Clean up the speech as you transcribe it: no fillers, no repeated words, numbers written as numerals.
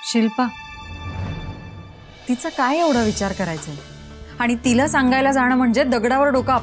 शिल्पा, तिचा काय एवढा विचार करायचा आणि तिला सांगायला जाणं म्हणजे दगडावर डोकं